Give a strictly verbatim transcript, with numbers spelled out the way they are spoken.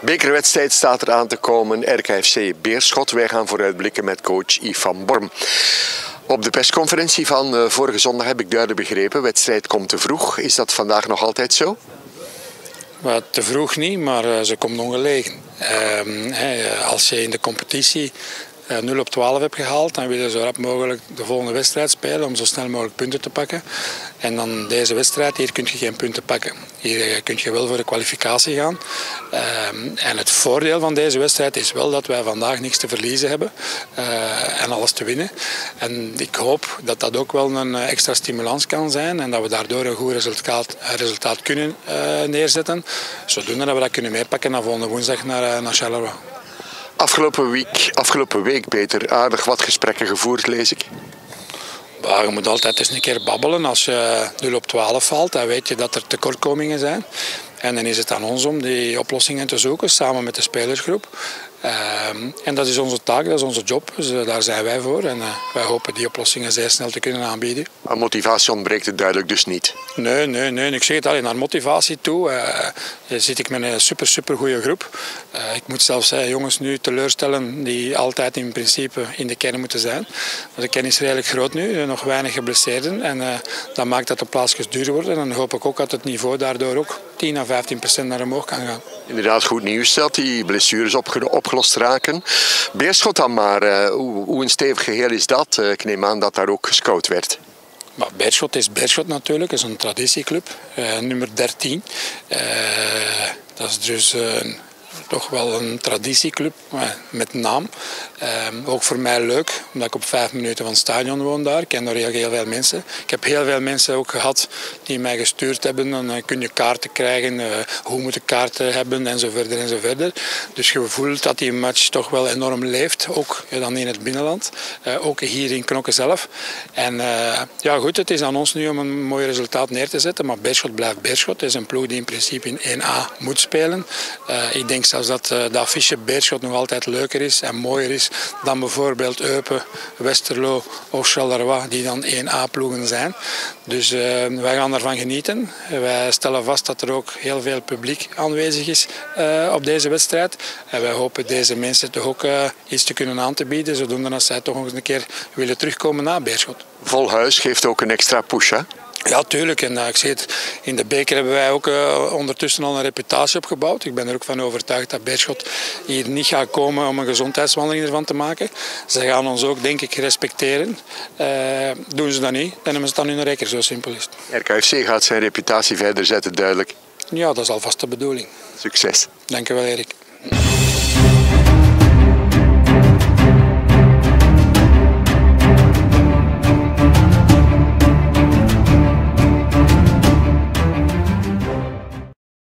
Bekerwedstrijd staat er aan te komen. R K F C Beerschot. Wij gaan vooruitblikken met coach Yves van Borm. Op de persconferentie van uh, vorige zondag heb ik duidelijk begrepen, wedstrijd komt te vroeg. Is dat vandaag nog altijd zo? Maar te vroeg niet, maar uh, ze komt ongelegen. Uh, hey, als je in de competitie uh, nul op twaalf hebt gehaald, dan wil je zo rap mogelijk de volgende wedstrijd spelen om zo snel mogelijk punten te pakken. En dan deze wedstrijd, hier kun je geen punten pakken. Hier kun je wel voor de kwalificatie gaan. Uh, en het voordeel van deze wedstrijd is wel dat wij vandaag niks te verliezen hebben uh, en alles te winnen. En ik hoop dat dat ook wel een extra stimulans kan zijn en dat we daardoor een goed resultaat, resultaat kunnen uh, neerzetten. Zodoende dat we dat kunnen meepakken naar volgende woensdag naar, naar Charleroi. Afgelopen week, afgelopen week beter, aardig wat gesprekken gevoerd, lees ik. Je moet altijd eens een keer babbelen. Als je nul op twaalf valt, dan weet je dat er tekortkomingen zijn. En dan is het aan ons om die oplossingen te zoeken, samen met de spelersgroep. Uh, en dat is onze taak, dat is onze job. Dus uh, daar zijn wij voor. En uh, wij hopen die oplossingen zeer snel te kunnen aanbieden. Aan motivatie ontbreekt het duidelijk dus niet? Nee, nee, nee. Ik zeg het alleen naar motivatie toe. Uh, zit ik met een super, super goede groep. Uh, ik moet zelfs uh, jongens nu teleurstellen die altijd in principe in de kern moeten zijn. De kern is redelijk groot nu, uh, nog weinig geblesseerden. En uh, dat maakt dat de plaatsjes duur worden. En dan hoop ik ook dat het niveau daardoor ook tien à vijftien procent naar omhoog kan gaan. Inderdaad goed nieuws dat die blessures opge opgelost raken. Beerschot dan maar, uh, hoe, hoe een stevig geheel is dat? Uh, ik neem aan dat daar ook gescout werd. Maar Beerschot is Beerschot natuurlijk, dat is een traditieclub, uh, nummer dertien. Uh, dat is dus uh, toch wel een traditieclub uh, met naam. Uh, ook voor mij leuk, omdat ik op vijf minuten van het stadion woon daar. Ik ken daar heel, heel veel mensen. Ik heb heel veel mensen ook gehad die mij gestuurd hebben. Dan uh, kun je kaarten krijgen, uh, hoe moet ik kaarten hebben en zo verder en zo verder. Dus je voelt dat die match toch wel enorm leeft, ook uh, dan in het binnenland. Uh, ook hier in Knokke zelf. En uh, ja goed, het is aan ons nu om een mooi resultaat neer te zetten. Maar Beerschot blijft Beerschot. Het is een ploeg die in principe in één A moet spelen. Uh, ik denk zelfs dat uh, de affiche Beerschot nog altijd leuker is en mooier is dan bijvoorbeeld Eupen, Westerlo of Charleroi, die dan één A ploegen zijn. Dus uh, wij gaan daarvan genieten. Wij stellen vast dat er ook heel veel publiek aanwezig is uh, op deze wedstrijd. En wij hopen deze mensen toch ook uh, iets te kunnen aan te bieden, zodoende dat zij toch nog eens een keer willen terugkomen naar Beerschot. Vol huis geeft ook een extra push, hè? Ja, tuurlijk. En uh, ik zie het, in de beker hebben wij ook uh, ondertussen al een reputatie opgebouwd. Ik ben er ook van overtuigd dat Beerschot hier niet gaat komen om een gezondheidswandeling ervan te maken. Ze gaan ons ook, denk ik, respecteren. Uh, doen ze dat niet, dan hebben ze het aan hun reker, zo simpel is het. R K F C gaat zijn reputatie verder zetten, duidelijk. Ja, dat is alvast de bedoeling. Succes. Dank u wel, Erik.